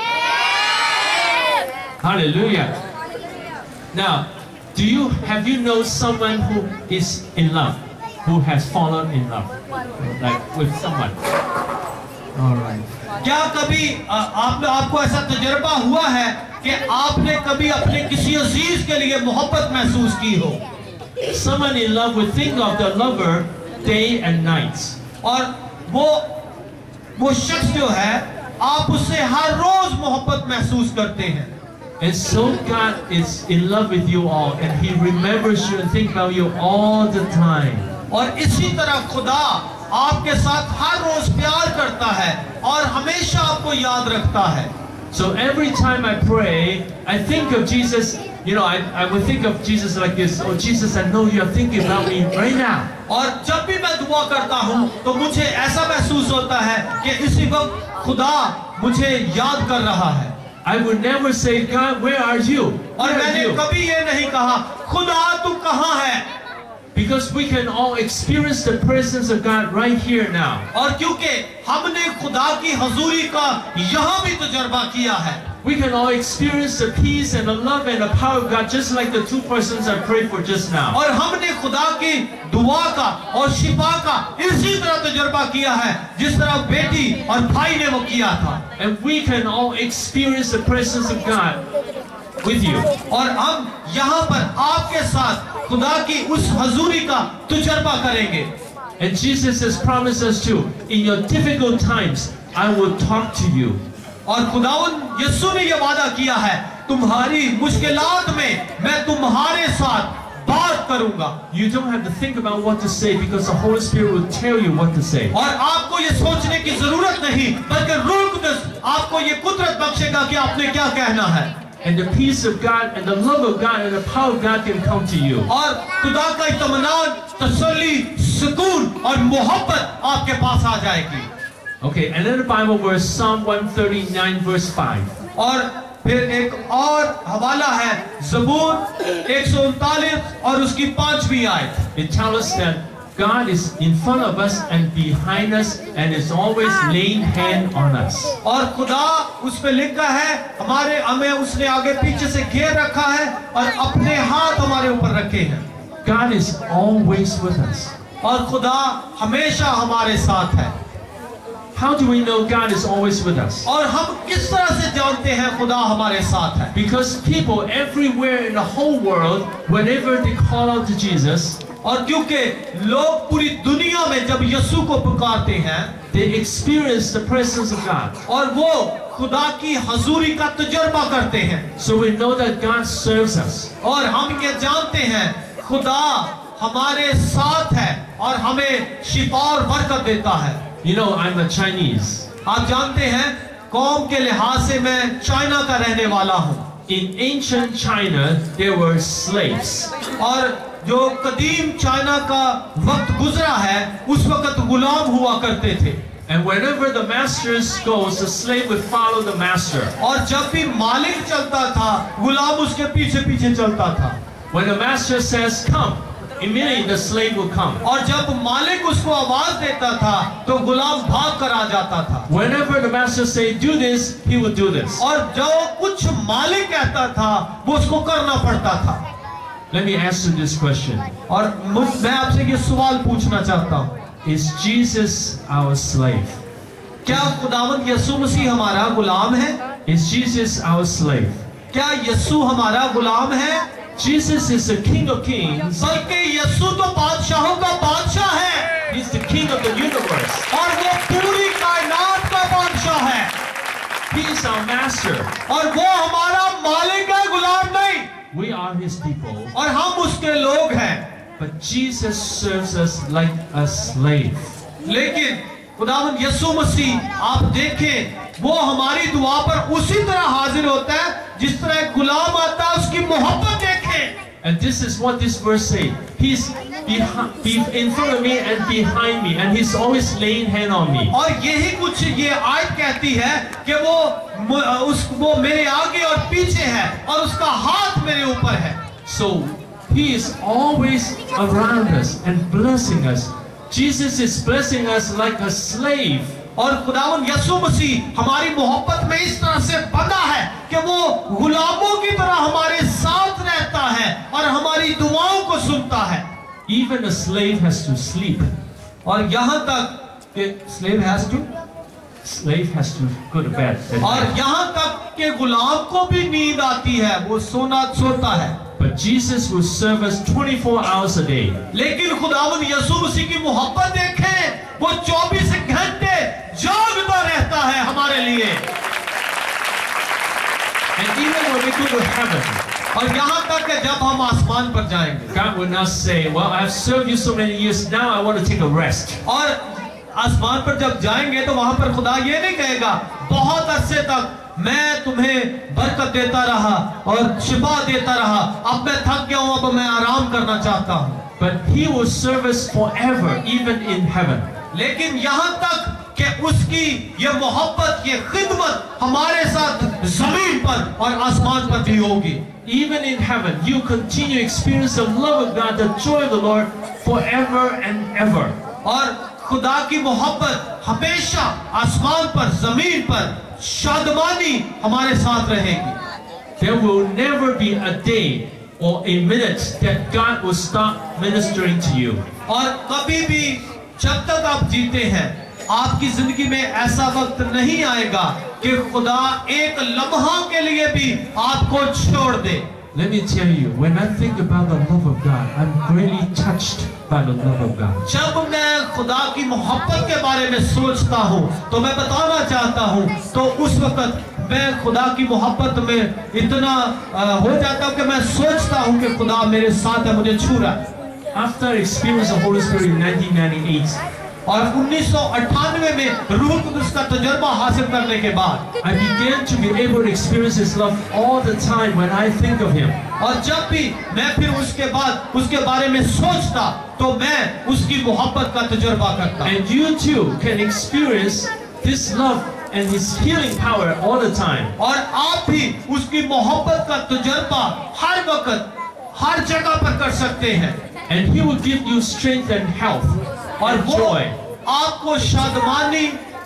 S1: Hallelujah. Now, have you know someone who is in love, who has fallen in love, like with someone?
S3: All right. क्या कभी आपको ऐसा तजुर्बा हुआ है कि आपने कभी अपने किसी अजीज के लिए मोहब्बत महसूस की हो?
S1: Someone in love will think of the lover day and night.
S3: और वो शख्स जो है आप उससे हर रोज मोहब्बत महसूस करते हैं।
S1: And so God is in love with you all, and He remembers you and thinks about you all the time.
S3: और इसी तरह खुदा आपके साथ हर रोज प्यार करता है और हमेशा आपको याद रखता है।
S1: So every time I pray, I think of Jesus. You know, I would think of Jesus like this. Oh, Jesus, I know you are thinking about me right now.
S3: और जब भी मैं दुआ करता हूँ तो मुझे ऐसा महसूस होता है कि इसी वक्त खुदा मुझे याद कर रहा है।
S1: I would never say, God, where are you?
S3: और मैंने कभी ये नहीं कहा, खुदा तू कहाँ है?
S1: Because we can all experience the presence of God right here now.
S3: और क्योंकि हमने खुदा की हजूरी का यहाँ भी तजुर्बा किया है।
S1: We can all experience the peace and the love and the power of God, just like the two persons I prayed for just now.
S3: और हमने खुदा की दुआ का और शिफा का इसी तरह तजुर्बा किया है जिस तरह बेटी और भाई ने वो किया था।
S1: And we can all experience the presence of God with you.
S3: और हम यहाँ पर आपके साथ खुदा की उस हजूरी का तजुर्बा करेंगे।
S1: And Jesus has promised us too, in your difficult times, I will talk to you.
S3: और खुदावन यीशु ने यह वादा किया है, तुम्हारी मुश्किलात में मैं तुम्हारे साथ बात करूंगा।
S1: You don't have to think about what to say because the Holy Spirit will tell you what to say.
S3: और आपको ये सोचने की जरूरत नहीं, बल्कि रूह कुदस आपको ये कुदरत बख्शेगा कि आपने क्या कहना है।
S1: And the peace of God and the love of God and the power of God can come to you.
S3: और खुदा का इत्मीनान, तसल्ली, सुकून और मोहब्बत आपके पास आ जाएगी।
S1: Okay, another Bible verse, Psalm 139 verse 5.
S3: और फिर एक और हवाला है ज़बूर 139 और उसकी 5वीं आयत।
S1: It tells us that God is in front of us and behind us and is always laying hand on us.
S3: और खुदा उस पे लिखा है हमें उसने आगे पीछे से घेर रखा है और अपने हाथ हमारे ऊपर रखे हैं।
S1: God is always with us.
S3: और खुदा हमेशा हमारे साथ है।
S1: How do we know God is always with us?
S3: और हम किस तरह से जानते हैं खुदा हमारे साथ है?
S1: Because people everywhere in the whole world, whenever they call out to Jesus,
S3: और क्योंकि लोग पूरी दुनिया में जब यीशु को पुकारते हैं,
S1: they experience the presence of God.
S3: और वो खुदा की हजूरी का तजुर्बा करते हैं।
S1: So we know that God serves us.
S3: और हम ये जानते हैं खुदा हमारे साथ है और हमें शिफा और बरकत देता है।
S1: You know, I'm a Chinese.
S3: आप जानते हैं कौम के लिहाज से मैं चाइना का रहने वाला हूँ।
S1: In ancient China, there were slaves.
S3: और जो कदीम चाइना का वक्त गुजरा है, उस वक्त गुलाम हुआ करते थे।
S1: And wherever the master goes, the slave would follow the master.
S3: और जब भी मालिक चलता था, गुलाम उसके पीछे पीछे चलता था।
S1: When the master says, "Come," immediately the slave will come.
S3: और जब मालिक उसको आवाज देता था, तो गुलाम भाग कर आ जाता था।
S1: Whenever the master say, "Do this," he would do this.
S3: और जो कुछ मालिक कहता था, वो उसको करना पड़ता था।
S1: Let me ask you this question.
S3: और मैं आपसे ये सवाल पूछना चाहता हूँ,
S1: Is Jesus our slave?
S3: क्या खुदावंद यीशु मसीह हमारा गुलाम है?
S1: Is Jesus our slave?
S3: क्या यीशु हमारा गुलाम है?
S1: Jesus is the King of Kings.
S3: बल्कि यीशु तो बादशाहों का बादशाह है।
S1: He's the King of the universe.
S3: और वो पूरी कायनात का बादशाह है।
S1: He is our master.
S3: और वो हमारा मालिक है, गुलाम नहीं।
S1: We are His people.
S3: और हम उसके लोग हैं।
S1: But Jesus serves us like a slave.
S3: लेकिन खुदावंद यीशु मसीह आप देखें, वो हमारी दुआ पर उसी तरह हाजिर होता है जिस तरह एक गुलाम आता है, उसकी मोहब्बत देखें।
S1: And this is what this verse says. He's in front of me and behind me, and He's always laying hand on me.
S3: और यही कुछ ये आयत कहती है कि वो मेरे आगे और पीछे है और उसका हाथ मेरे ऊपर है।
S1: So He is always around us and blessing us. Jesus is blessing us like a slave.
S3: और खुदावंद यीशु मसीह हमारी मोहब्बत में इस तरह से बंधा है कि वो गुलामों की तरह हमारे साथ रहता है और हमारी दुआओं को सुनता है।
S1: Even a slave has to sleep.
S3: और यहाँ तक कि slave has to
S1: go to bed.
S3: और यहाँ तक कि गुलाम को भी नींद आती है, वो सोता है।
S1: But Jesus will serve us 24 hours a day.
S3: लेकिन खुदावंद यीशु मसीह की मोहब्बत देखें, वो 24 घंटे जागता रहता है हमारे लिए।
S1: And even when we go to heaven,
S3: और यहाँ तक कि जब हम आसमान पर जाएंगे,
S1: God will not say, "Well, I've served you so many years, now I want to take a rest."
S3: और आसमान पर जब जाएंगे तो वहां पर खुदा ये नहीं कहेगा, बहुत अरसे तक मैं तुम्हें बरकत देता रहा और शिफा देता रहा, अब मैं थक गया हूं, अब मैं आराम करना चाहता हूं।
S1: But He will serve us forever, even in heaven.
S3: लेकिन यहाँ तक कि उसकी ये मोहब्बत, ये खिदमत हमारे साथ जमीन पर और आसमान पर भी होगी।
S1: Even in heaven, you continue to experience the love of God, the joy of the Lord, forever and ever.
S3: और खुदा की मोहब्बत हमेशा आसमान पर, जमीन पर शादमानी हमारे साथ रहेगी।
S1: There will never be a day or a minute that God will stop ministering to you.
S3: और कभी भी जब तक आप जीते हैं, आपकी जिंदगी में ऐसा वक्त नहीं आएगा कि खुदा एक लम्हा के लिए भी आपको छोड़ दे।
S1: Let me tell you, when I think about the love of God, I'm greatly touched by the love of God.
S3: जब मैं खुदा की मोहब्बत के बारे में सोचता हूँ, तो मैं बताना चाहता हूँ, तो उस वक्त मैं खुदा की मोहब्बत में इतना हो जाता हूँ कि मैं सोचता हूँ कि खुदा मेरे साथ है, मुझे छू रहा है।
S1: After experiencing the Holy Spirit in 1998,
S3: और 1998 में रूह कुदुस का तजुर्बा हासिल करने के बाद
S1: I began to be able to experience His love all the time when I think of Him.
S3: और जब भी मैं फिर उसके बाद उसके बारे में सोचता, तो मैं उसकी मोहब्बत का तजुर्बा करता।
S1: And you too can experience this love and His healing power all the time.
S3: और आप भी उसकी मोहब्बत का तजुर्बा हर वक्त, हर जगह पर कर सकते हैं।
S1: And He will give you strength and health
S3: और
S1: and
S3: वो
S1: joy.
S3: आपको शादमानी,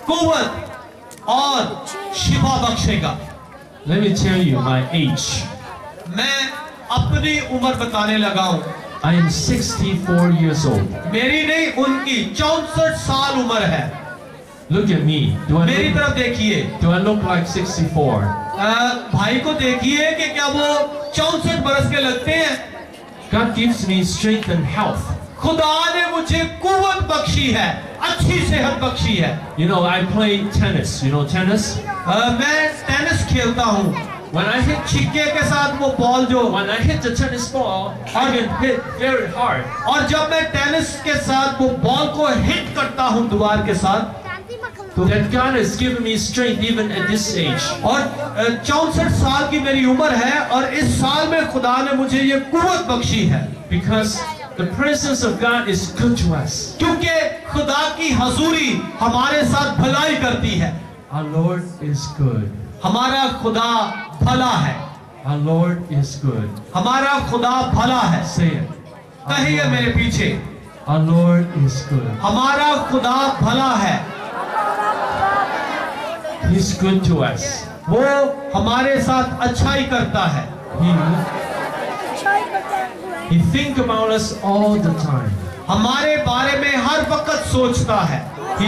S3: कुव्वत और शिफा बख्शेगा।
S1: Let me tell you my age.
S3: मैं अपनी उम्र बताने लगा हूँ।
S1: I am 64 years old.
S3: मेरी नहीं, उनकी 64 साल उम्र है।
S1: Look at me.
S3: मेरी तरफ देखिए।
S1: Do I look like 64?
S3: भाई को देखिए कि क्या वो 64 बरस के लगते हैं।
S1: God gives me strength and health.
S3: खुदा ने मुझे कुव्वत बख्शी है, अच्छी सेहत बख्शी है।
S1: You know, I play tennis. You know tennis?
S3: मैं टेनिस खेलता हूँ।
S1: When I hit
S3: छिक्के के साथ वो बॉल जो
S1: when I hit the tennis ball, I can hit very hard.
S3: और जब मैं टेनिस के साथ वो बॉल को हिट करता हूँ दीवार के साथ,
S1: So that God has given me strength even at this age.
S3: और 64 साल की मेरी उम्र है और इस साल में खुदा ने मुझे ये कुव्वत बख्शी है।
S1: Because the presence of God is good to us.
S3: क्योंकि खुदा की हजूरी हमारे साथ भलाई करती है।
S1: Our Lord is good.
S3: हमारा खुदा भला है।
S1: Our Lord is good.
S3: हमारा खुदा भला है।
S1: Say it.
S3: कहिए मेरे पीछे।
S1: Our Lord is good.
S3: हमारा खुदा भला है।
S1: He's good to us.
S3: वो हमारे साथ अच्छाई करता है।
S1: He think about us all the time.
S3: हमारे बारे में हर वक्त सोचता है।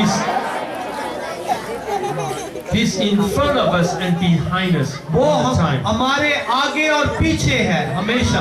S1: He's in front of us and behind us
S3: वो
S1: all the time.
S3: हमारे आगे और पीछे है हमेशा।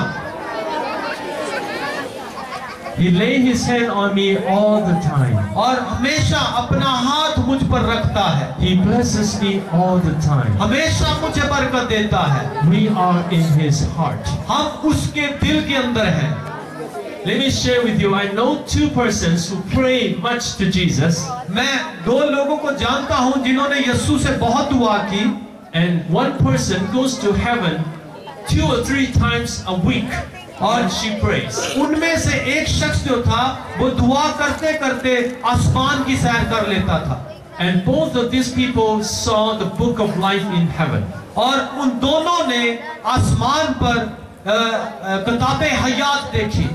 S1: He lay his hand on me all the time.
S3: और हमेशा अपना हाथ मुझ पर रखता है।
S1: He blesses me all the time.
S3: हमेशा मुझे बरकत देता है।
S1: We are in his heart.
S3: हम उसके दिल के अंदर हैं।
S1: Let me share with you. I know two persons who pray much to Jesus.
S3: मैं दो लोगों को जानता हूँ जिन्होंने यीशु से बहुत दुआ की।
S1: And one person goes to heaven 2 or 3 times a week. और she prays.
S3: उनमें से एक शख्स जो था वो दुआ करते करते आसमान की सैर कर लेता था।
S1: And both of these people saw the book of life in heaven.
S3: और उन दोनों ने आसमान पर किताबे हयात देखी।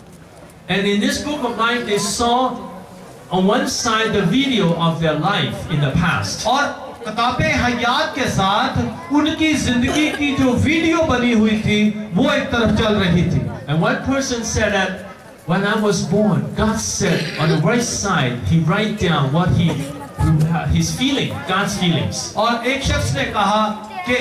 S1: And in this book of life they saw on one side the video of their life in the past.
S3: और किताबे हयात के साथ उनकी जिंदगी की जो वीडियो बनी हुई थी वो एक तरफ चल रही थी।
S1: And one person said that when I was born, God said on the right side, He write down what His feeling, God's feelings.
S3: और एक शख्स ने कहा कि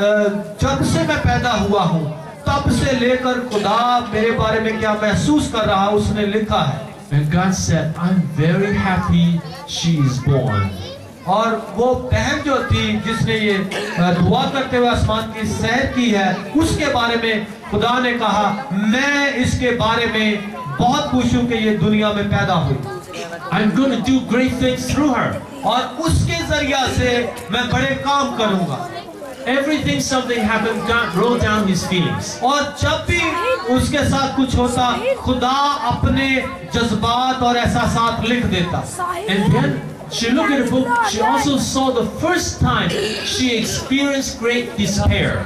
S3: जब से मैं पैदा हुआ हूँ तब से लेकर खुदा मेरे बारे में क्या महसूस कर रहा उसने लिखा है।
S1: And God said, I'm very happy she is born.
S3: और वो बहन जो थी जिसने ये दुआ करते हुए आसमान की सैर की है उसके बारे में खुदा ने कहा मैं इसके बारे में बहुत खुश हूँ कि ये दुनिया में पैदा हुई।
S1: I'm going to do great things through her.
S3: और उसके जरिया से मैं बड़े काम करूँगा।
S1: Everything something happened, God wrote down His feelings.
S3: और जब भी उसके साथ कुछ होता खुदा अपने जज्बात और एहसासात लिख देता।
S1: And then she looked at the book, she also saw the first time she experienced great despair.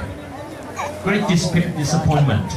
S1: Great despair, disappointment.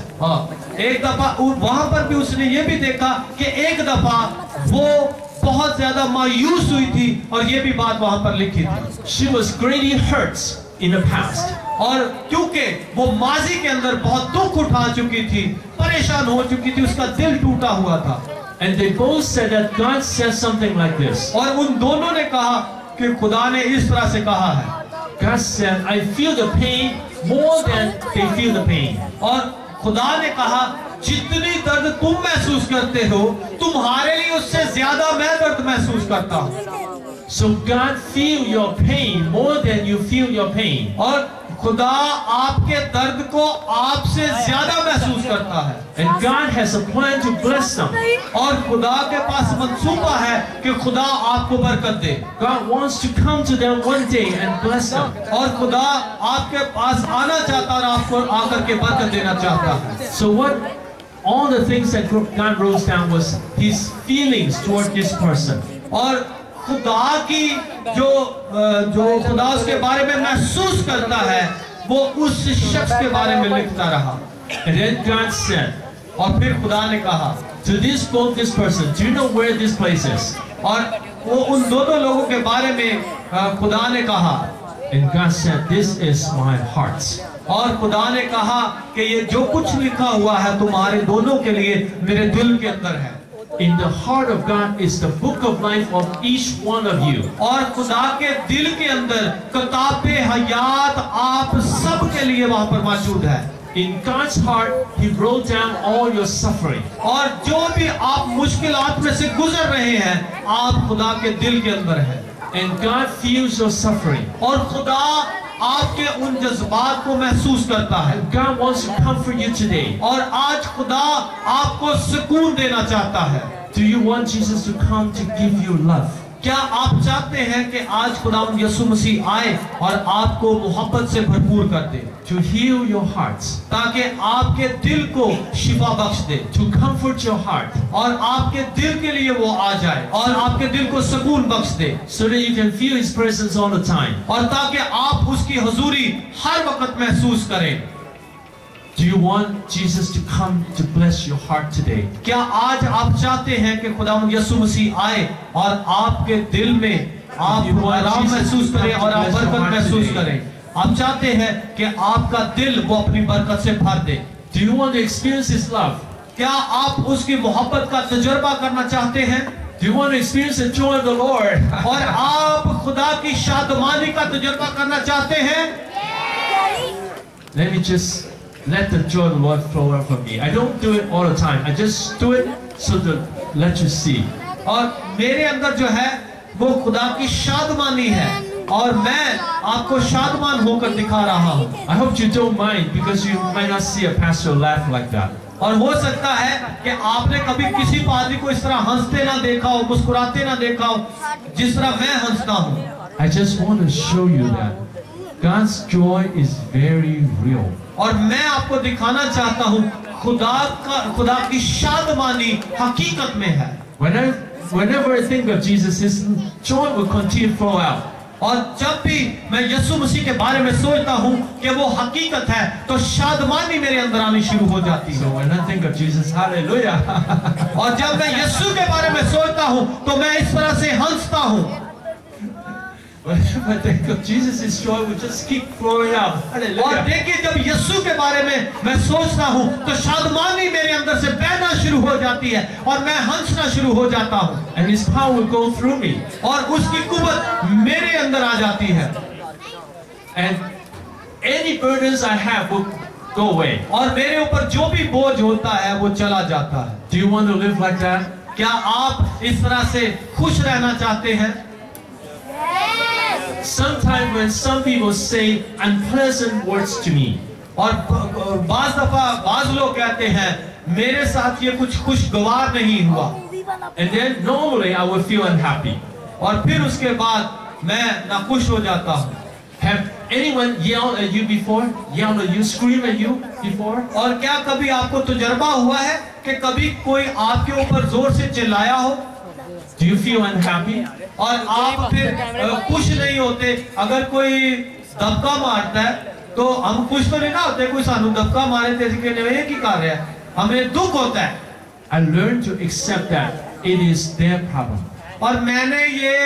S3: एक दफा वहां पर भी उसने ये भी देखा कि एक दफा वो बहुत ज्यादा मायूस हुई थी और ये भी बात वहां पर लिखी थी।
S1: She was greatly hurt in the past.
S3: और क्योंकि वो माजी के अंदर बहुत दुख उठा चुकी थी, परेशान हो चुकी थी, उसका दिल टूटा हुआ था।
S1: And they both said that God said something like this.
S3: और उन दोनों ने कहा कि खुदा ने इस तरह से कहा है।
S1: God said, I feel the pain more than they feel the pain.
S3: और खुदा ने कहा जितनी दर्द तुम महसूस करते हो तुम्हारे लिए उससे ज्यादा मैं दर्द महसूस करता हूँ।
S1: So God feel your pain more than you feel your pain.
S3: और खुदा आपके दर्द को आपसे ज्यादा महसूस करता है।
S1: And God has a plan to bless them.
S3: और खुदा के पास मंसूबा है कि खुदा आपको बरकत दे।
S1: God wants to come to them one day and bless them.
S3: और खुदा आपके पास आना चाहता और आपको आकर के बरकत देना चाहता है।
S1: So what all the things that God wrote down was His feelings toward this person.
S3: और खुदा की जो खुदा उसके बारे में महसूस करता है वो उस शख्स के बारे में लिखता रहा।
S1: And then God said,
S3: और फिर खुदा ने कहा
S1: to this person, do you know where this place is?
S3: और वो उन दोनों लोगों के बारे में खुदा ने कहा।
S1: And God said, this is my heart.
S3: और खुदा ने कहा कि ये जो कुछ लिखा हुआ है तुम्हारे दोनों के लिए मेरे दिल के अंदर है।
S1: in the heart of God is the book of life of each one of you.
S3: और खुदा के दिल के अंदर किताबे हयात आप सब के लिए वहां पर मौजूद है।
S1: In God's heart, He wrote down all your suffering.
S3: और जो भी आप मुश्किलात में से गुजर रहे हैं, आप खुदा के दिल के अंदर हैं।
S1: And God feels your suffering.
S3: और खुदा आपके उन जज्बात को महसूस करता है।
S1: God wants to comfort you today.
S3: और आज खुदा आपको सुकून देना चाहता है।
S1: Do you want Jesus to come to give you love?
S3: क्या आप चाहते हैं कि आज खुदा यीशु मसीह आए और आपको मोहब्बत से भरपूर कर दे?
S1: To heal your hearts.
S3: ताकि आपके दिल को शिफा बख्श दे।
S1: To comfort your heart.
S3: और आपके दिल के लिए वो आ जाए और आपके दिल को सुकून बख्श दे।
S1: So that you can feel His presence all the time.
S3: और ताकि आप उसकी हुजूरी हर वक्त महसूस करें।
S1: Do you want Jesus to come to bless your heart today?
S3: क्या आज आप चाहते हैं कि खुदावंद यीशु मसीह आए और आपके दिल में आप आराम महसूस करें और आप बरकत महसूस करें? आप चाहते हैं कि आपका दिल वो अपनी बरकत से भर दे?
S1: Do you want to experience His love?
S3: क्या आप उसकी मोहब्बत का तजुर्बा करना चाहते हैं?
S1: Do you want to experience the joy of the Lord?
S3: और आप खुदा की शादमानी का तजुर्बा करना चाहते हैं?
S1: Let me just let the joy of the Lord flow out from me. I don't do it all the time. I just do it so to let you see.
S3: और मेरे अंदर जो है वो खुदा की शादमानी है और मैं आपको शादमान होकर दिखा रहा हूँ।
S1: I hope you don't mind because you might not see a pastor laugh like that.
S3: और हो सकता है कि आपने कभी किसी पादरी को इस तरह हंसते ना देखा हो, मुस्कुराते ना देखा हो, जिस तरह मैं हंसता हूँ।
S1: I just want to show you that God's joy is very real.
S3: और मैं आपको दिखाना चाहता हूँ खुदा की शादमानी हकीकत में है।
S1: Whenever I think of Jesus, His joy will continue to flow out.
S3: और जब भी मैं यीशु मसीह के बारे में सोचता हूँ कि वो हकीकत है, तो शादमानी मेरे अंदर आनी शुरू हो जाती है।
S1: So when I think of Jesus, hallelujah.
S3: और जब मैं यीशु के बारे में सोचता हूँ, तो मैं इस तरह से हंसता हूँ।
S1: Whenever I think of Jesus, His joy will just keep flowing out.
S3: और
S1: Hallelujah.
S3: देखिए जब यीशु के बारे में मैं सोचता हूँ, तो शादमानी मेरे अंदर से बहना शुरू हो जाती है और मैं हंसना शुरू हो जाता हूँ।
S1: And His power will go through me.
S3: और उसकी कुव्वत मेरे अंदर आ जाती है।
S1: And any burdens I have will go away.
S3: और मेरे ऊपर जो भी बोझ होता है वो चला जाता है।
S1: Do you want to live like that?
S3: क्या आप इस तरह से खुश रहना चाहते हैं?
S1: Sometimes when some people say unpleasant words to me,
S3: और बाज दफा बाज लोग कहते हैं मेरे साथ ये कुछ खुशगवार नहीं हुआ,
S1: and then normally I will feel unhappy.
S3: और फिर उसके बाद मैं नाखुश हो जाता हूँ।
S1: Have anyone yelled at you before? Yelled at you, screamed at you before?
S3: और क्या कभी आपको तजुर्बा हुआ है कि कभी कोई आपके ऊपर जोर से चिल्लाया हो?
S1: Do you feel unhappy?
S3: और आप फिर खुश नहीं होते? अगर कोई धक्का मारता है तो हम खुश तो नहीं ना होते, कोई सानू धक्का मारे थे कि नहीं की कर रहा है, हमें दुख होता है।
S1: I learned to accept that it is their problem.
S3: और मैंने ये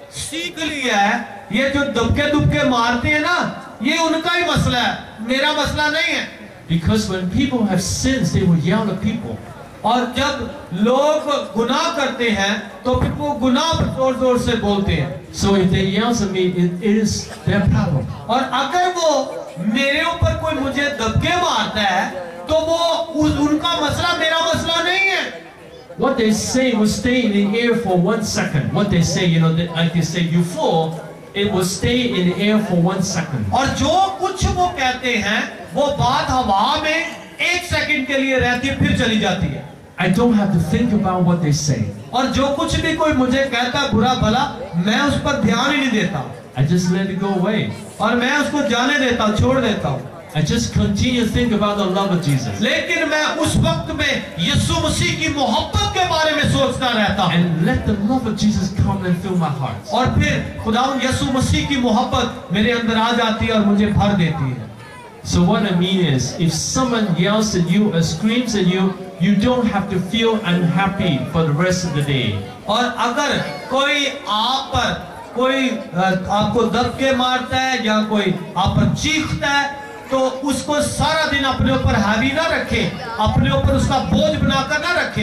S3: सीख लिया है, ये जो धक्के दुक्के मारते हैं ना, ये उनका ही मसला है, मेरा मसला नहीं है।
S1: Because when people have sins, they will yell at people.
S3: और जब लोग गुनाह करते हैं तो फिर वो गुनाह पर जोर जोर से बोलते हैं।
S1: So if they yell at me, it is their problem.
S3: और अगर वो मेरे ऊपर कोई मुझे धक्के मारता है तो वो उनका मसला मेरा मसला नहीं है।
S1: What they say will stay in the air for 1 second. What they say, you know, like they say, you fall, it will stay in the air for 1 second.
S3: और जो कुछ वो कहते हैं वो बात हवा में 1 सेकंड के लिए रहती है, फिर चली जाती है।
S1: I don't have to think about what they say.
S3: और जो कुछ भी कोई मुझे कहता है बुरा भला, मैं उस पर ध्यान ही नहीं देता।
S1: I just let it go away.
S3: और मैं उसको जाने देता हूँ, छोड़ देता हूँ।
S1: I just continue to think about the love of Jesus.
S3: लेकिन मैं उस वक्त में यीशु मसीह की मोहब्बत के बारे में सोचता रहता हूँ।
S1: And let the love of Jesus come and fill my heart.
S3: और फिर खुदावंद यीशु मसीह की मोहब्बत मेरे अंदर आ जाती है और मुझे भर देती है।
S1: So what I mean is, if someone yells at you or screams at you, you don't have to feel unhappy for the rest of the day.
S3: और अगर कोई आप पर कोई आपको धक्के मारता है या कोई आप पर चीखता है तो उसको सारा दिन अपने ऊपर हावी ना रखें, अपने ऊपर उसका बोझ बनाकर ना रखें।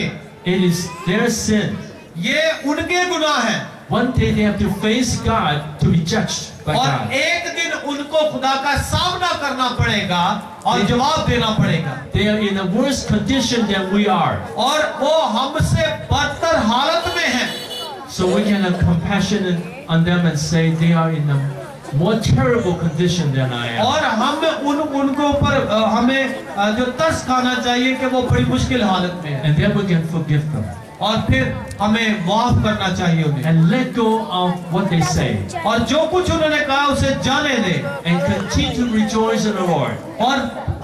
S1: It is their sin.
S3: ये उनके गुनाह हैं।
S1: One day they have to face God to be judged by
S3: और
S1: God.
S3: एक दिन उनको खुदा का सामना करना पड़ेगा और जवाब देना पड़ेगा।
S1: They are in a worse condition than we are.
S3: और वो हमसे बदतर हालत में हैं।
S1: So we can have compassion on them and say they are in a more terrible condition than I am.
S3: और हम उनको ऊपर हमें जो तरस खाना चाहिए कि वो बड़ी मुश्किल हालत में हैं।
S1: And then we can forgive them.
S3: और फिर हमें माफ करना चाहिए उन्हें।
S1: And let go of what they say.
S3: और जो कुछ उन्होंने कहा उसे जाने दे।
S1: And continue to rejoice in the Lord.
S3: और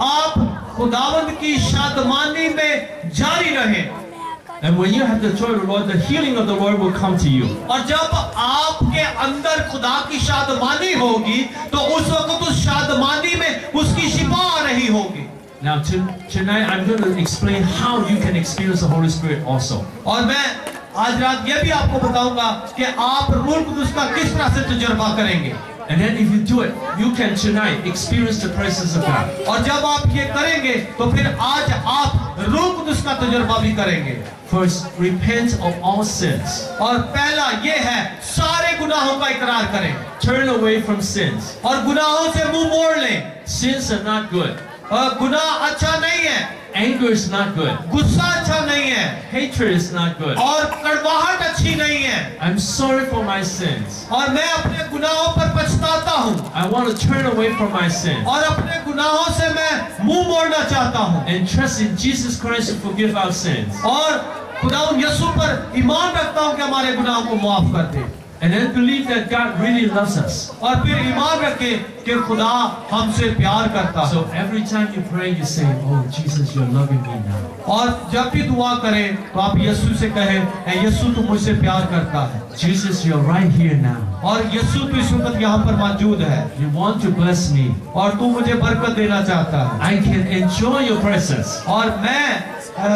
S3: आप खुदावंद की शादमानी में जारी रहें।
S1: And when you have the joy of the Lord, the healing of the Lord will come to you.
S3: और जब आपके अंदर खुदा की शादमानी होगी तो उस वक्त उस शादमानी में उसकी शिफा आ रही होगी।
S1: Now tonight I'm going to explain how you can experience the Holy Spirit also.
S3: और मैं आज रात ये भी आपको बताऊंगा कि आप रूह कुदूस का किस तरह से तजुर्बा करेंगे।
S1: And then if you do it, you can tonight experience the presence of God.
S3: और जब आप ये करेंगे तो फिर आज आप रूह कुदूस का तजुर्बा भी करेंगे।
S1: First, repent of all sins.
S3: और पहला ये है सारे गुनाहों का इकरार करें।
S1: Turn away from sins.
S3: और गुनाहों से मुंह मोड़ लें।
S1: Sins are not good.
S3: गुनाह अच्छा नहीं है।
S1: Anger is not good.
S3: गुस्सा अच्छा नहीं है।
S1: Hatred is not good.
S3: और कड़वाहट अच्छी नहीं है।
S1: I'm sorry for my sins.
S3: और मैं अपने गुनाहों पर पछताता हूँ।
S1: I want to turn away from my sins.
S3: और अपने गुनाहों से मैं मुंह मोड़ना चाहता हूँ।
S1: And trust in Jesus Christ to forgive our sins.
S3: और खुदावंद यीशु पर ईमान रखता हूँ कि हमारे गुनाहों को माफ कर दे।
S1: And then believe that God really loves us.
S3: और फिर ईमान रखें कि खुदा हमसे प्यार करता है।
S1: So every time you pray, you say, "Oh Jesus, you're loving me now."
S3: और जब भी दुआ करें तो आप यीशु से कहें, यीशु तू मुझसे प्यार करता है।
S1: Jesus, you're right here now.
S3: और यीशु तू इस वक्त यहाँ पर मौजूद है।
S1: You want to bless me.
S3: और तू मुझे बरकत देना चाहता है।
S1: I can enjoy your presence.
S3: और मैं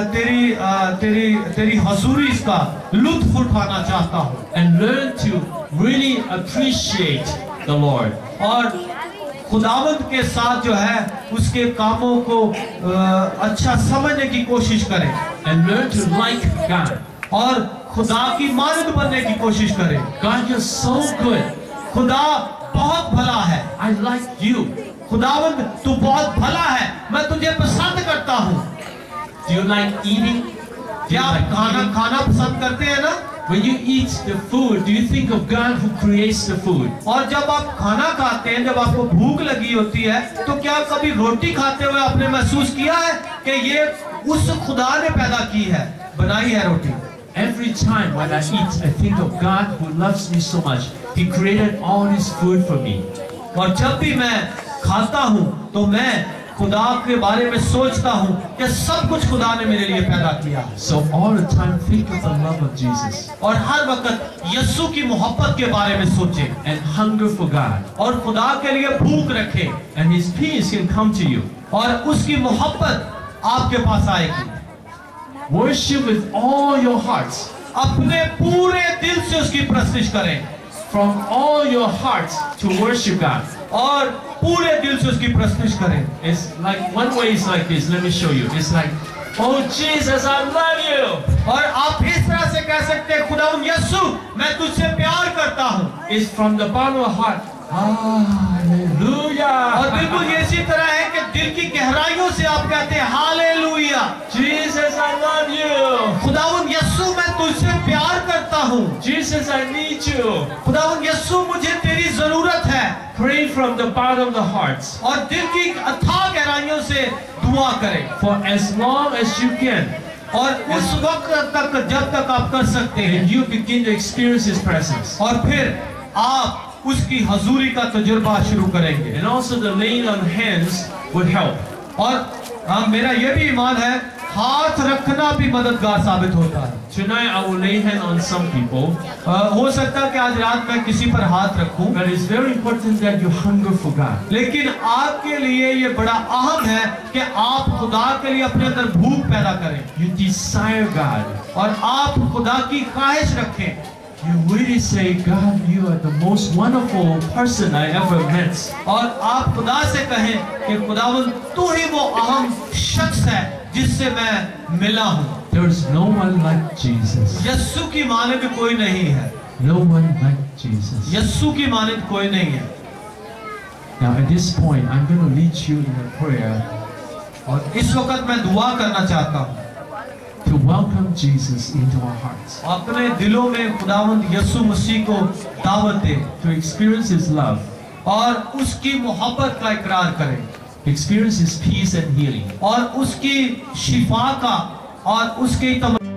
S3: तेरी हजूरी का लुत्फ उठाना चाहता हूँ।
S1: And learn to really appreciate the Lord.
S3: और खुदावंद के साथ जो है उसके कामों को अच्छा समझने की कोशिश करें।
S1: And learn to like God.
S3: और खुदा की मानद बनने की कोशिश करें।
S1: God, you're so good.
S3: खुदा बहुत भला है।
S1: I like you.
S3: खुदावंद तू बहुत भला है, मैं तुझे पसंद करता हूँ।
S1: Do you like eating? Do
S3: क्या
S1: you
S3: आप
S1: like eating?
S3: खाना पसंद करते हैं ना?
S1: When you eat the food, do you think of God who creates the food?
S3: और जब आप खाना खाते हैं, जब आपको भूख लगी होती है, तो क्या कभी रोटी खाते हुए आपने महसूस किया है कि ये उस खुदा ने पैदा की है, बनाई है रोटी?
S1: Every time when I eat, I think of God who loves me so much. He created all this food for me.
S3: और जब भी मैं खाता हूँ, तो मैं खुदा के बारे में सोचता हूँ कि सब कुछ खुदा ने मेरे लिए पैदा किया।
S1: So all the time think of the love of Jesus.
S3: और हर वक्त यीशु की मोहब्बत के बारे में सोचें।
S1: And hunger for God.
S3: और खुदा के लिए भूख रखें।
S1: And His peace can come to you.
S3: और उसकी मोहब्बत आपके पास आएगी।
S1: Worship with all your hearts.
S3: अपने पूरे दिल से उसकी प्रस्तुति करें।
S1: From all your heart to worship God.
S3: और पूरे दिल से उसकी प्रस्तुति करें।
S1: It's like, one way is like this. Let me show you. It's like, "Oh Jesus, I love you."
S3: और आप इस तरह से कह सकते हैं, खुदावंद यीशु, मैं तुझसे प्यार करता हूँ।
S1: It's from the bottom of the heart. Hallelujah.
S3: और बिल्कुल ये इसी तरह है कि दिल की गहराइयों से आप कहते हैं, hallelujah.
S1: Jesus, I love you.
S3: खुदावंद यीशु, मैं तुझसे प्यार करता हूँ।
S1: Jesus, I need you.
S3: खुदावंद यीशु, मुझे तेरी जरूरत है।
S1: Pray from the bottom of the heart.
S3: और दिल की अथाह गहराइयों से दुआ करें।
S1: For as long as you can.
S3: और उस वक्त तक जब तक आप कर सकते हैं,
S1: And you begin to experience His presence.
S3: और फिर आप उसकी हजूरी का तजुर्बा शुरू करेंगे।
S1: And also the laying on hands would help.
S3: और मेरा ये भी ईमान है, हाथ रखना भी मददगार साबित होता है।
S1: Tonight I will lay hand on some people.
S3: हो सकता है कि आज रात मैं किसी पर हाथ रखूं,
S1: But it's very important that you hunger for God.
S3: लेकिन आपके लिए ये बड़ा अहम है कि आप खुदा के लिए अपने अंदर भूख पैदा करें।
S1: You desire God.
S3: और आप खुदा की ख्वाहिश रखें।
S1: you really say, God, you are the most wonderful person I ever met.
S3: और आप खुदा से कहें कि खुदावंद तू ही वो अहम शख्स है जिससे मैं मिला हूँ।
S1: There is no one like Jesus.
S3: Yesu की मानद कोई नहीं है।
S1: No one like Jesus.
S3: Yesu की मानद कोई नहीं है।
S1: Now at this point, I'm going to lead you in a prayer.
S3: और इस वक्त मैं दुआ करना चाहता हूँ
S1: to welcome Jesus into our hearts.
S3: अपने दिलों में खुदावंद यीशु मसीह को दावत दे,
S1: to experience His love,
S3: और उसकी मोहब्बत का इकरार करें,
S1: experience His peace and healing,
S3: और उसकी शिफा का और उसके